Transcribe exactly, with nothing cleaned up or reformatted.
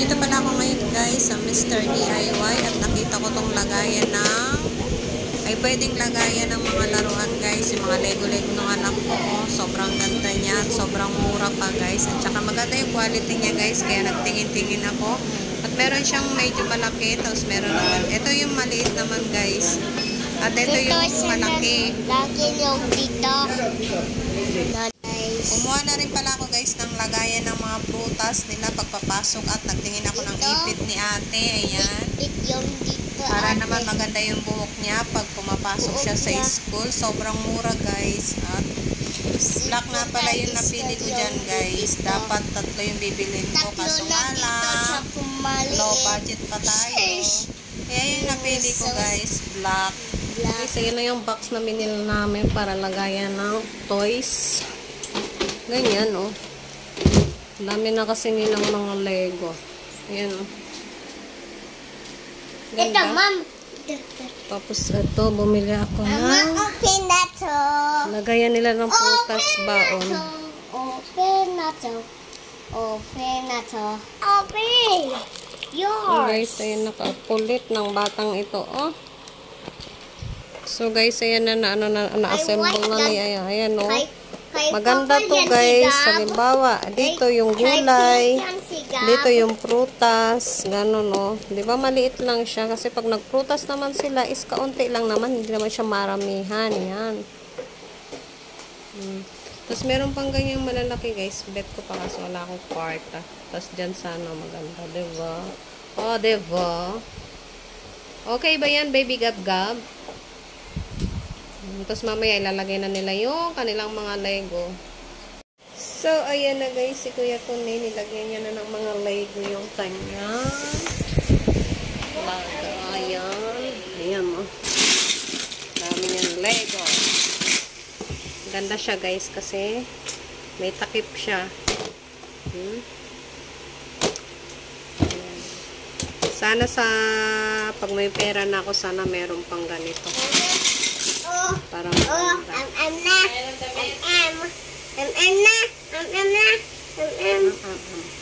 Nandito pala ako ngayon guys sa Mister D I Y at nakita ko tong lagayan ng ay pwedeng lagayan ng mga laruan guys, yung mga lego-lego ng anak ko. Sobrang ganda niya at sobrang mura pa guys, at saka maganda yung quality niya guys, kaya nagtingin-tingin ako. At meron siyang medyo malaki, tapos meron naman, ito yung maliit naman guys, at ito yung malaki. Laki yung dito. Kumuha na rin pala ako guys ng lagayan ng mga prutas nila pagpapasok, at nagtingin ako ng ipit ni ate. Ayan. Ipit yung dito. Para ate. naman maganda yung buhok niya pag pumapasok siya sa school. Sobrang mura guys. At black na pala yung napili ko dyan guys. Dapat tatlo yung bibilin ko. Kaso nga lang, low budget pa tayo. Kaya yung napili ko guys, black. Okay, so yun na yung box na binili namin para lagayan ng toys. Ganyan, oh. Dami na kasi nilang mga Lego. Ayan, oh. Ganda. Ito, ma'am. Tapos, ito, bumili ako ng Open na to. lagayan nila ng prutas baon. Open na to. Open na to. Open. Yours. So, guys, ayan, nakapulit ng batang ito, oh. So, guys, ayan na, na, ano, na, na-assemble na niya. Ayan, ayan, oh. Maganda to guys. Halimbawa, dito yung gulay, dito yung prutas, gano'n, no. Di ba maliit lang siya? Kasi pag nagprutas naman sila, is kaunti lang naman. Hindi naman siya maramihan. Yan. Hmm. Tapos meron pang ganyang malalaki guys. Bet ko pa kasi wala akong kwarta. Tapos dyan sana maganda. Diba? Oh, diba? Okay ba yan, baby gab-gab? Tapos mamaya ilalagay na nila yung kanilang mga Lego. So, ayan na guys. Si Kuya Tony, nilagyan niya na ng mga Lego yung kanya. Lagayan. Ayan mo. Dami niyang Lego. Ganda siya guys kasi may takip siya. Hmm? Ayan. Sana sa pag may pera na ako, sana meron pang ganito. Para maganda. Am am na. Am am. Am am na. Am am na. Am am.